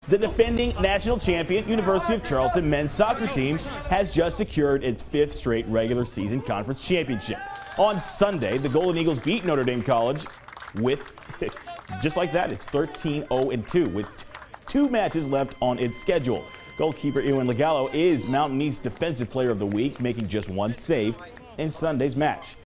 The defending national champion University of Charleston men's soccer team has just secured its 5th straight regular season conference championship. On Sunday, the Golden Eagles beat Notre Dame College with, just like that, it's 13-0-2 with 2 matches left on its schedule. Goalkeeper Ewen Le Gallo is Mountain East Defensive Player of the Week, making just 1 save in Sunday's match.